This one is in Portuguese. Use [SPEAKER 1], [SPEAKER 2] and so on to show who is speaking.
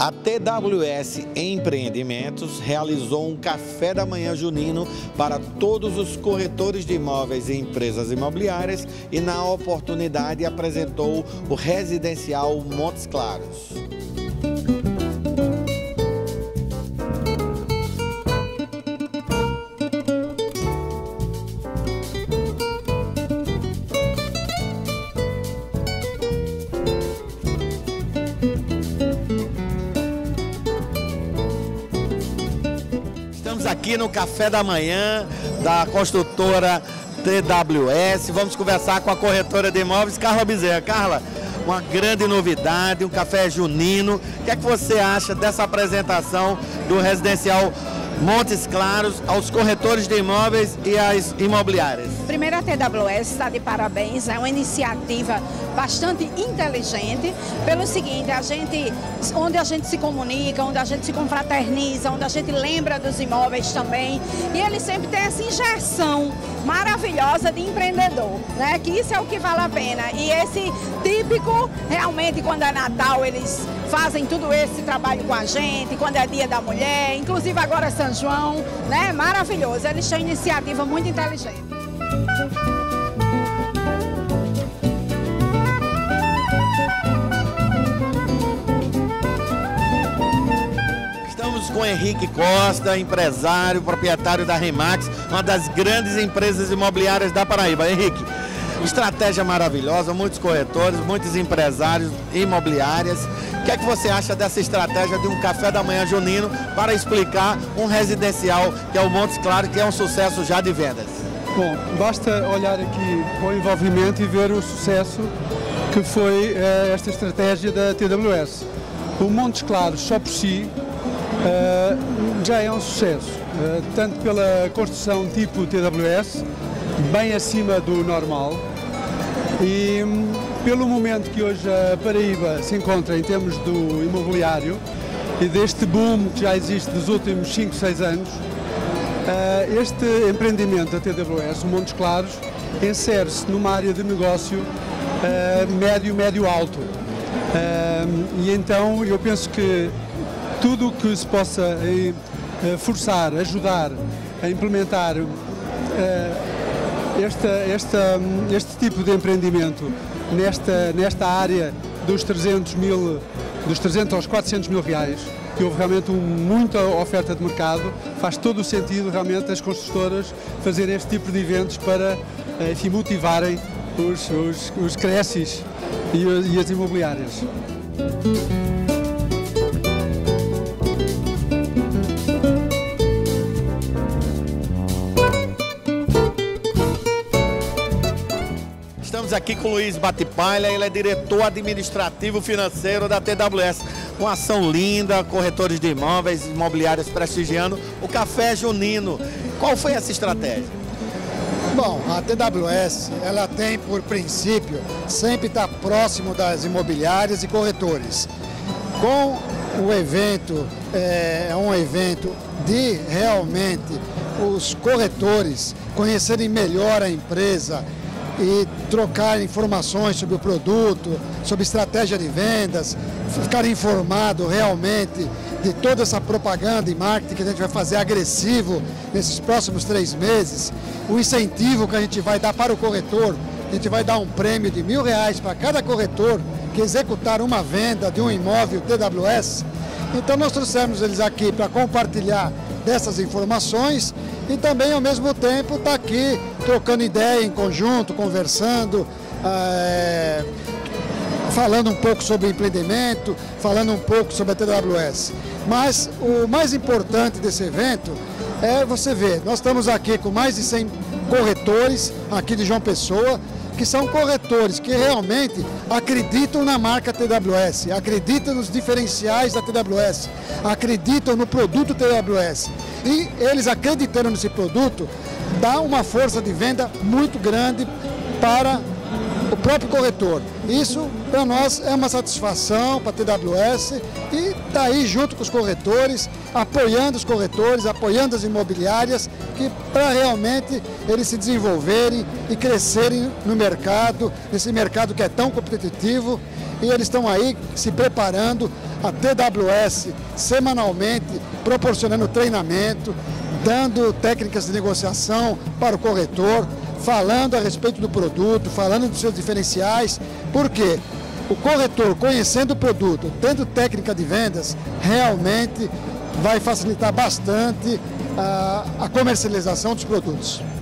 [SPEAKER 1] A TWS Empreendimentos realizou um café da manhã junino para todos os corretores de imóveis e empresas imobiliárias e, na oportunidade, apresentou o residencial Montes Claros. Estamos aqui no café da manhã da construtora TWS. Vamos conversar com a corretora de imóveis, Carla Bezerra. Carla, uma grande novidade, um café junino. O que é que você acha dessa apresentação do residencial Montes Claros aos corretores de imóveis e às imobiliárias?
[SPEAKER 2] Primeiro, a TWS está de parabéns, é uma iniciativa bastante inteligente, pelo seguinte, onde a gente se comunica, onde a gente se confraterniza, onde a gente lembra dos imóveis também, e ele sempre tem essa injeção maravilhosa de empreendedor, né? Que isso é o que vale a pena, e esse típico, realmente, quando é Natal, eles fazem tudo esse trabalho com a gente, quando é Dia da Mulher, inclusive agora é São João, né? Maravilhoso, eles têm iniciativa muito inteligente.
[SPEAKER 1] Estamos com Henrique Costa, empresário, proprietário da Remax, uma das grandes empresas imobiliárias da Paraíba. Henrique, estratégia maravilhosa, muitos corretores, muitos empresários, imobiliárias. O que é que você acha dessa estratégia de um café da manhã junino para explicar um residencial que é o Montes Claros, que é um sucesso já de vendas?
[SPEAKER 3] Bom, basta olhar aqui o envolvimento e ver o sucesso que foi esta estratégia da TWS. O Montes Claros, só por si, já é um sucesso, tanto pela construção tipo TWS, bem acima do normal, e pelo momento que hoje a Paraíba se encontra em termos do imobiliário e deste boom que já existe dos últimos 5, 6 anos, este empreendimento da TWS, o Montes Claros, insere-se numa área de negócio médio-alto. E então eu penso que tudo o que se possa forçar, ajudar a implementar este tipo de empreendimento nesta área dos 300 aos 400 mil reais, que houve realmente muita oferta de mercado, faz todo o sentido realmente as construtoras fazerem este tipo de eventos para, enfim, motivarem os creches e as imobiliárias.
[SPEAKER 1] Estamos aqui com o Luiz Batipalha, ele é diretor administrativo financeiro da TWS. Uma ação linda, corretores de imóveis, imobiliárias prestigiando o café junino. Qual foi essa estratégia?
[SPEAKER 4] Bom, a TWS, ela tem por princípio sempre estar próximo das imobiliárias e corretores. Com o evento, é um evento de realmente os corretores conhecerem melhor a empresa e trocar informações sobre o produto, sobre estratégia de vendas, ficar informado realmente de toda essa propaganda e marketing que a gente vai fazer agressivo nesses próximos 3 meses, o incentivo que a gente vai dar para o corretor, a gente vai dar um prêmio de R$1.000 para cada corretor que executar uma venda de um imóvel TWS. Então nós trouxemos eles aqui para compartilhar dessas informações e também ao mesmo tempo estar aqui trocando ideia em conjunto, conversando, falando um pouco sobre empreendimento, falando um pouco sobre a TWS. Mas o mais importante desse evento é você ver, nós estamos aqui com mais de 100 corretores aqui de João Pessoa, que são corretores que realmente acreditam na marca TWS, acreditam nos diferenciais da TWS, acreditam no produto TWS. E eles acreditando nesse produto, dá uma força de venda muito grande para o próprio corretor. Isso, para nós, é uma satisfação para a TWS e está aí junto com os corretores, apoiando os corretores, apoiando as imobiliárias, para realmente eles se desenvolverem e crescerem no mercado, nesse mercado que é tão competitivo, e eles estão aí se preparando a TWS semanalmente proporcionando treinamento, dando técnicas de negociação para o corretor, falando a respeito do produto, falando dos seus diferenciais, porque o corretor, conhecendo o produto, tendo técnica de vendas, realmente vai facilitar bastante a comercialização dos produtos.